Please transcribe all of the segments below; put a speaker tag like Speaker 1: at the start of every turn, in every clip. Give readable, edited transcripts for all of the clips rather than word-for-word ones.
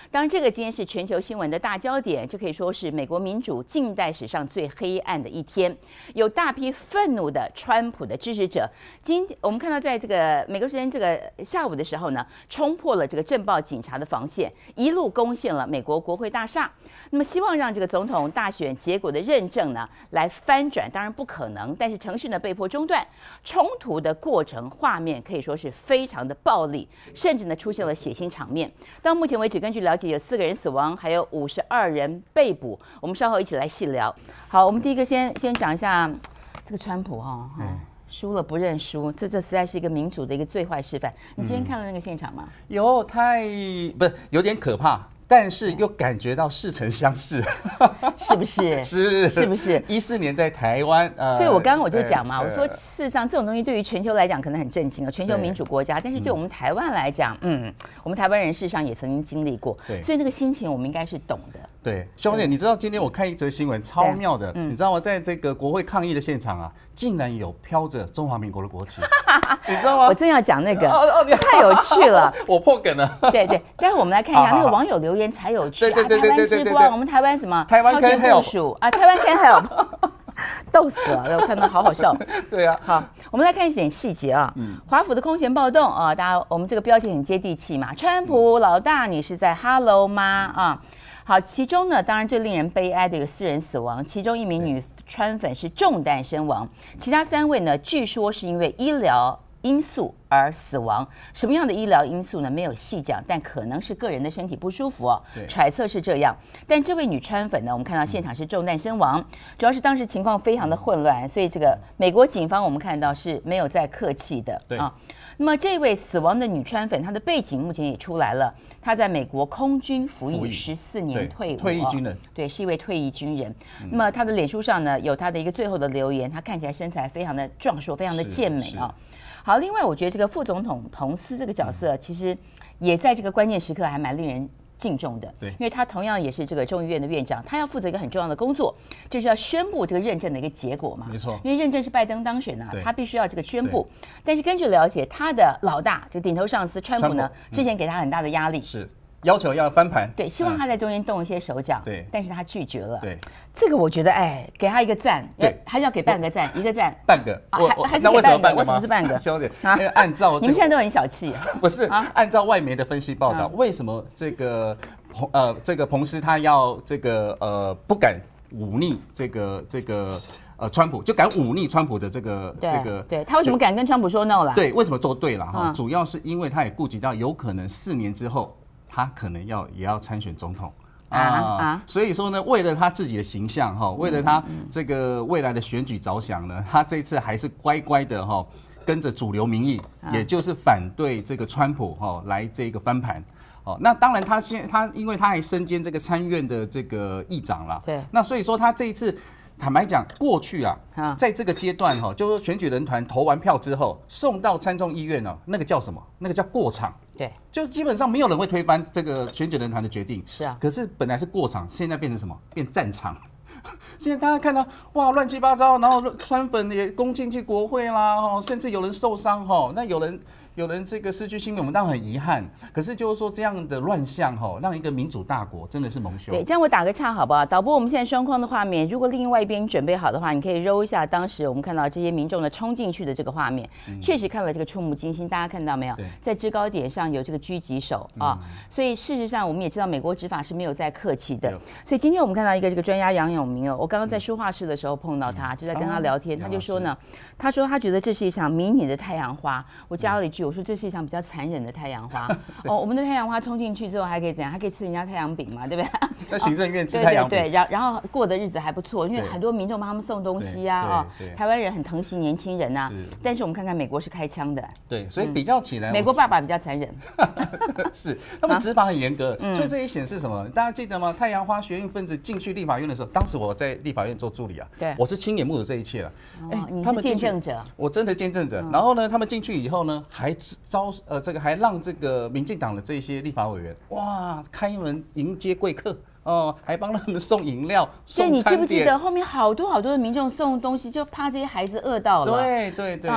Speaker 1: 当然，这个今天是全球新闻的大焦点，这可以说是美国民主近代史上最黑暗的一天。有大批愤怒的川普的支持者，我们看到在这个美国时间这个下午的时候呢，冲破了这个镇暴警察的防线，一路攻陷了美国国会大厦。那么，希望让这个总统大选结果的认证呢来翻转，当然不可能，但是程序呢被迫中断，冲突的过程画面可以说是非常的暴力，甚至呢出现了血腥场面。到目前为止，根据了解，有4个人死亡，还有52人被捕。我们稍后一起来细聊。好，我们第一个先讲一下这个川普哈，输了不认输，这实在是一个民主的一个最坏示范。你今天看了那个现场吗？
Speaker 2: 有点可怕。但是又感觉到似曾相识，
Speaker 1: 是不是？
Speaker 2: 是
Speaker 1: 不是
Speaker 2: ？14年在台湾，
Speaker 1: 所以我刚刚我就讲嘛，我说事实上这种东西对于全球来讲可能很震惊啊，全球民主国家，但是对我们台湾来讲，我们台湾人事实上也曾经经历过，所以那个心情我们应该是懂的。
Speaker 2: 对，兄弟，你知道今天我看一则新闻超妙的，你知道吗？在这个国会抗议的现场啊，竟然有飘着中华民国的国旗，你知道吗？
Speaker 1: 我正要讲那个，太有趣了，
Speaker 2: 我破梗了。
Speaker 1: 对，待会我们来看一下那个网友留言才有趣啊！台湾之光，我们台湾什么？
Speaker 2: 台湾 can help
Speaker 1: 啊，台湾 can help， 逗死了！我看到好好笑。
Speaker 2: 对啊，
Speaker 1: 好，我们来看一点细节啊。华府的空前暴动啊，大家我们这个标题很接地气嘛。川普老大，你是在 Hello 吗？啊，好，其中呢，当然最令人悲哀的有4人死亡，其中1名女川粉是中弹身亡，其他3位呢，据说是因为医疗因素而死亡。什么样的医疗因素呢？没有细讲，但可能是个人的身体不舒服哦。揣测是这样。但这位女川粉呢，我们看到现场是中弹身亡，主要是当时情况非常的混乱，所以这个美国警方我们看到是没有在客气的啊。那么这位死亡的女川粉，她的背景目前也出来了，她在美国空军服役14年退伍，
Speaker 2: 退役军人，
Speaker 1: 对，是一位退役军人。那么她的脸书上呢，有她的一个最后的留言，她看起来身材非常的壮硕，非常的健美啊。好，另外我觉得这个副总统彭斯这个角色，其实也在这个关键时刻还蛮令人敬重的，
Speaker 2: 对，
Speaker 1: 因为他同样也是这个众议院的院长，他要负责一个很重要的工作，就是要宣布这个认证的一个结果嘛，
Speaker 2: 没错，
Speaker 1: 因为认证是拜登当选啊，他必须要这个宣布。但是根据了解，他的老大这个顶头上司川普呢，之前给他很大的压力，
Speaker 2: 是要求要翻盘，
Speaker 1: 对，希望他在中间动一些手脚，
Speaker 2: 对，
Speaker 1: 但是他拒绝了，
Speaker 2: 对。
Speaker 1: 这个我觉得，给他一个赞，
Speaker 2: 对，
Speaker 1: 还是要给半个赞，一个赞，
Speaker 2: 半个，
Speaker 1: 还是给半个？为什么是半个？
Speaker 2: 兄弟，因为按照
Speaker 1: 你们现在都很小气，
Speaker 2: 不是？按照外媒的分析报道，为什么这个彭斯他要这个不敢忤逆这个川普，就敢忤逆川普的这个，
Speaker 1: 对他为什么敢跟川普说 no 啦？
Speaker 2: 对，为什么做对了哈？主要是因为他也顾及到有可能4年之后他可能也要参选总统。所以说呢，为了他自己的形象哈，为了他这个未来的选举着想呢，他这次还是乖乖的哈，跟着主流民意，也就是反对这个川普哈来这个翻盘。哦，那当然他因为他还身兼这个参院的这个议长啦，
Speaker 1: 对，
Speaker 2: 那所以说他这一次。坦白讲，过去在这个阶段就是选举人团投完票之后，送到参众议院呢，那个叫什么？那个叫过场。
Speaker 1: 对，
Speaker 2: 就是基本上没有人会推翻这个选举人团的决定。
Speaker 1: 是啊，
Speaker 2: 可是本来是过场，现在变成什么？变战场。现在大家看到哇，乱七八糟，然后川粉也攻进去国会啦，甚至有人受伤那有人这个失去性命，我们当然很遗憾。可是就是说这样的乱象让一个民主大国真的是蒙羞。
Speaker 1: 对，这样我打个岔好不好？导播，我们现在双框的画面，如果另外一边准备好的话，你可以揉一下当时我们看到这些民众的冲进去的这个画面，确实看了这个触目惊心。大家看到没有？在制高点上有这个狙击手啊，所以事实上我们也知道美国执法是没有在客气的。所以今天我们看到一个这个专家杨永明我刚刚在说话室的时候碰到他，就在跟他聊天，他就说呢，他说他觉得这是一场迷你的太阳花。我加了一句，我说这是一场比较残忍的太阳花。我们的太阳花冲进去之后还可以怎样？还可以吃人家太阳饼嘛，对不对？
Speaker 2: 那行政院吃太阳饼，
Speaker 1: 对，然后过的日子还不错，因为很多民众帮他们送东西啊，台湾人很疼惜年轻人啊。但是我们看看美国是开枪的，
Speaker 2: 对，所以比较起来，
Speaker 1: 美国爸爸比较残忍，
Speaker 2: 是他们执法很严格，所以这也显示什么？大家记得吗？太阳花学运分子进去立法院的时候，当时我在立法院做助理啊，
Speaker 1: 对，
Speaker 2: 我是亲眼目睹这一切了。
Speaker 1: 你是见证者，
Speaker 2: 我真的见证者。然后呢，他们进去以后呢，还还让这个民进党的这些立法委员哇开门迎接贵客。还帮他们送饮料、送餐点。
Speaker 1: 所以你记不记得后面好多的民众送东西，就怕这些孩子饿到了。
Speaker 2: 对。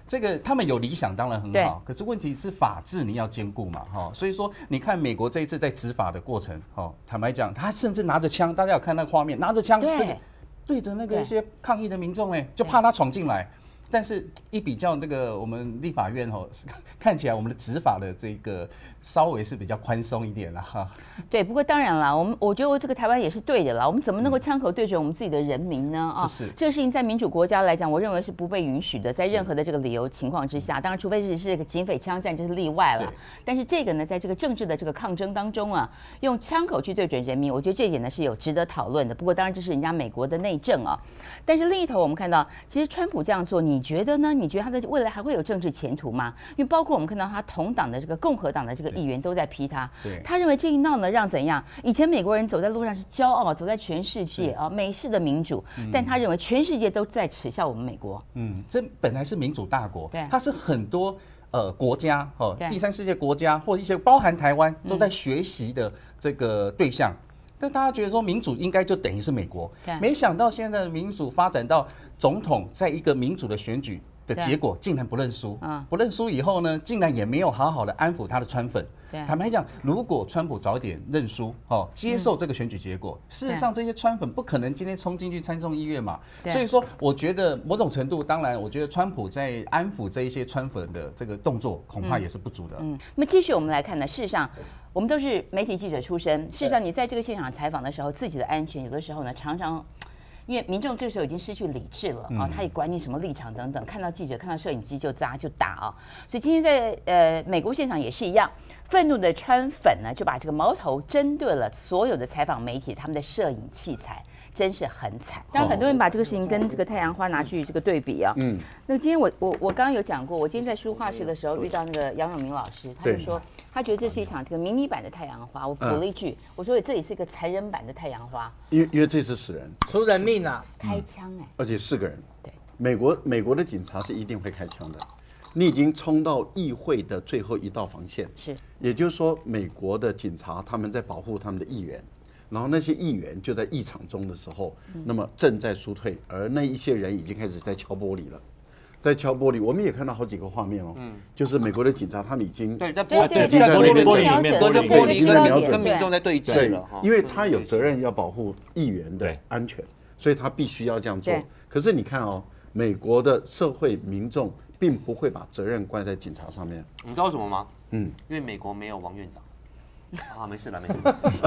Speaker 2: 这个他们有理想当然很好，可是问题是法治你要兼顾嘛，所以说你看美国这一次在执法的过程，坦白讲，他甚至拿着枪，大家有看那个画面，拿着枪这个对着那个一些抗议的民众，就怕他闯进来。但是，一比较这个我们立法院看起来我们的执法的这个稍微是比较宽松一点了哈。
Speaker 1: 对，不过当然了，我觉得这个台湾也是对的了。我们怎么能够枪口对准我们自己的人民呢？
Speaker 2: 是
Speaker 1: 这个事情在民主国家来讲，我认为是不被允许的，在任何的这个理由情况之下，当然除非是个警匪枪战，这是例外了。但是这个呢，在这个政治的这个抗争当中啊，用枪口去对准人民，我觉得这一点呢是有值得讨论的。不过当然这是人家美国的内政啊。但是另一头我们看到，其实川普这样做，你觉得呢？你觉得他的未来还会有政治前途吗？因为包括我们看到他同党的这个共和党的这个议员都在批他，他认为这一闹呢让怎样？以前美国人走在路上是骄傲，走在全世界啊，美式的民主，但他认为全世界都在耻笑我们美国。
Speaker 2: 这本来是民主大国，它是很多国家第三世界国家或一些包含台湾都在学习的这个对象。但大家觉得说民主应该就等于是美国，没想到现在的民主发展到总统在一个民主的选举的结果竟然不认输，不认输以后呢，竟然也没有好好的安抚他的川粉。坦白讲，如果川普早点认输，接受这个选举结果，事实上这些川粉不可能今天冲进去参众议院嘛。所以说，我觉得某种程度，当然，我觉得川普在安抚这一些川粉的这个动作，恐怕也是不足的。
Speaker 1: 那么继续我们来看呢，事实上。我们都是媒体记者出身，事实上，你在这个现场采访的时候，自己的安全有的时候呢，常常因为民众这个时候已经失去理智了啊，他也管你什么立场等等，看到记者、看到摄影机就扎就打啊。所以今天在美国现场也是一样，愤怒的川粉呢就把这个矛头针对了所有的采访媒体他们的摄影器材。真是很惨，当然很多人把这个事情跟这个太阳花拿去这个对比啊。那今天我刚刚有讲过，我今天在书画室的时候遇到那个杨永明老师，他就说他觉得这是一场这个迷你版的太阳花。我补了一句，我说这也是一个残忍版的太阳花，
Speaker 3: 因为这次死人，
Speaker 4: 出人命啊，
Speaker 1: 开枪
Speaker 3: 而且4个人。
Speaker 1: 对，
Speaker 3: 美国的警察是一定会开枪的。你已经冲到议会的最后一道防线，
Speaker 1: 是，
Speaker 3: 也就是说，美国的警察他们在保护他们的议员。然后那些议员就在议场中的时候，那么正在输退，而那一些人已经开始在敲玻璃了，在敲玻璃。我们也看到好几个画面哦，就是美国的警察他们已经
Speaker 4: 在玻璃里面，隔着玻璃跟民众在对峙了，
Speaker 3: 因为他有责任要保护议员的安全，所以他必须要这样做。可是你看哦，美国的社会民众并不会把责任怪在警察上面。
Speaker 4: 你知道为什么吗？因为美国没有王院长。没事了，没事。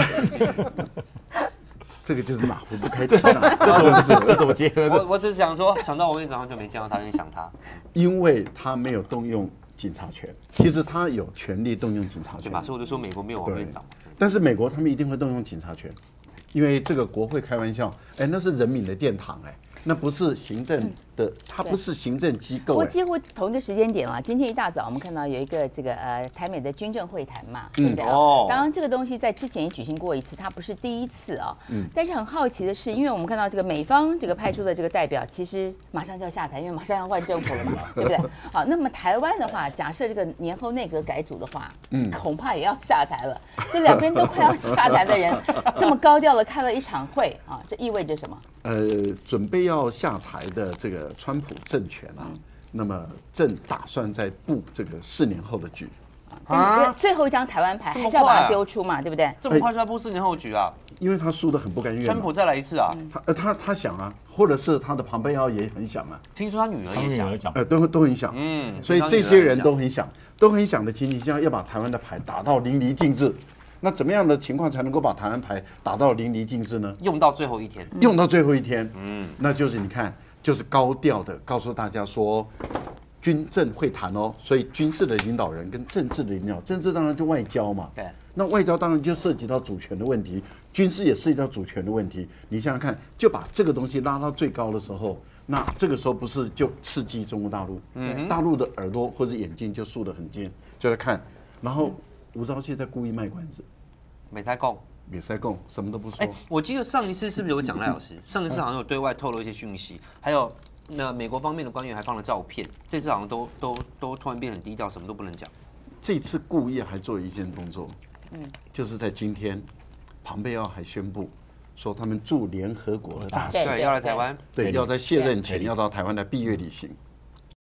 Speaker 3: 这个就是马虎不开天啊！
Speaker 2: 这怎么接？
Speaker 4: 我只是想说，想到王院长就没见到他，就想他，
Speaker 3: 因为他没有动用警察权。其实他有权利动用警察权，
Speaker 4: 对吧？所以我就说美国没有王院长。
Speaker 3: 但是美国他们一定会动用警察权，因为这个国会开玩笑，那是人民的殿堂，那不是行政的，它不是行政机构。
Speaker 1: 我几乎同一个时间点啊，今天一大早我们看到有一个这个台美的军政会谈嘛，对不对？当然这个东西在之前也举行过一次，它不是第一次啊。但是很好奇的是，因为我们看到这个美方这个派出的这个代表，其实马上就要下台，因为马上要换政府了嘛，对不对？好，那么台湾的话，假设这个年后内阁改组的话，恐怕也要下台了。这两边都快要下台的人，这么高调的开了一场会啊，这意味着什么？
Speaker 3: 准备要下台的这个川普政权啊，那么正打算在布这个4年后的局
Speaker 1: 啊，最后一张台湾牌还是要把它丢出嘛，对不对？
Speaker 4: 这么快就要布4年后局啊？
Speaker 3: 因为他输得很不甘愿。
Speaker 4: 川普再来一次啊？
Speaker 3: 他想啊，或者是他的庞贝奥也很想啊。
Speaker 4: 听说他女儿也想，
Speaker 3: 都很想。所以这些人都很想，的情形下，要把台湾的牌打到淋漓尽致。那怎么样的情况才能够把台湾牌打到淋漓尽致呢？
Speaker 4: 用到最后一天。
Speaker 3: 用到最后一天。那就是你看，就是高调的告诉大家说，军政会谈哦，所以军事的领导人跟政治的领导，政治当然就外交嘛。
Speaker 4: 对。
Speaker 3: 那外交当然就涉及到主权的问题，军事也涉及到主权的问题。你想想看，就把这个东西拉到最高的时候，那这个时候不是就刺激中国大陆？大陆的耳朵或者眼睛就竖得很尖，就在看，然后。吴钊燮在故意卖关子，
Speaker 4: 没在供，
Speaker 3: 什么都不说。
Speaker 4: 我记得上一次是不是有讲赖老师？上一次好像有对外透露一些讯息，还有那美国方面的官员还放了照片。这次好像都突然变很低调，什么都不能讲。
Speaker 3: 这次故意还做一件动作，就是在今天，庞贝奥还宣布说他们驻联合国的大使
Speaker 4: 要来台湾，
Speaker 3: 对，要在卸任前要到台湾来闭月旅行。